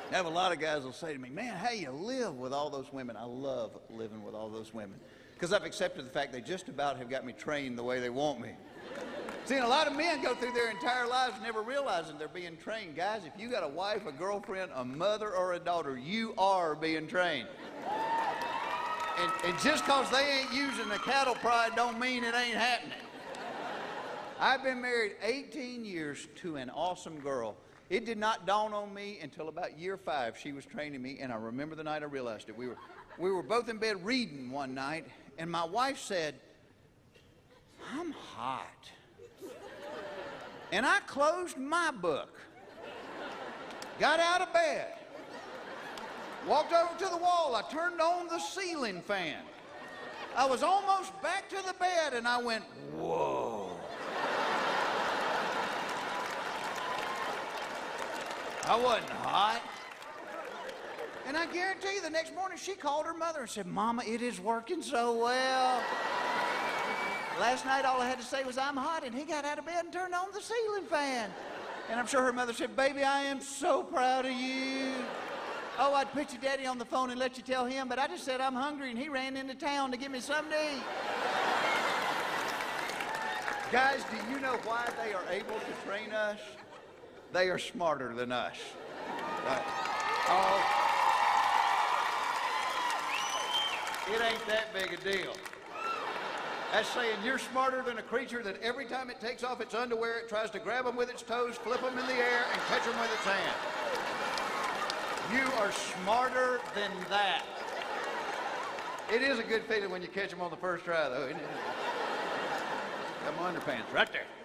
I have a lot of guys will say to me, man, how you live with all those women? I love living with all those women because I've accepted the fact they just about have got me trained the way they want me. See, a lot of men go through their entire lives never realizing they're being trained. Guys, if you got a wife, a girlfriend, a mother, or a daughter, you are being trained. And just because they ain't using the cattle prod don't mean it ain't happening. I've been married 18 years to an awesome girl. It did not dawn on me until about year 5. She was training me, and I remember the night I realized it. We were both in bed reading one night, and my wife said, "I'm hot." And I closed my book, got out of bed, walked over to the wall. I turned on the ceiling fan. I was almost back to the bed, and I went, whoa. I wasn't hot. And I guarantee you the next morning she called her mother and said, "Mama, it is working so well. Last night all I had to say was I'm hot," and he got out of bed and turned on the ceiling fan. And I'm sure her mother said, "Baby, I am so proud of you. Oh, I'd put your daddy on the phone and let you tell him, but I just said I'm hungry and he ran into town to give me something to eat." Guys, do you know why they are able to train us? They are smarter than us. Right? Oh, it ain't that big a deal. That's saying you're smarter than a creature that every time it takes off its underwear, it tries to grab them with its toes, flip them in the air, and catch them with its hand. You are smarter than that. It is a good feeling when you catch them on the first try, though, isn't it? Got my underpants right there.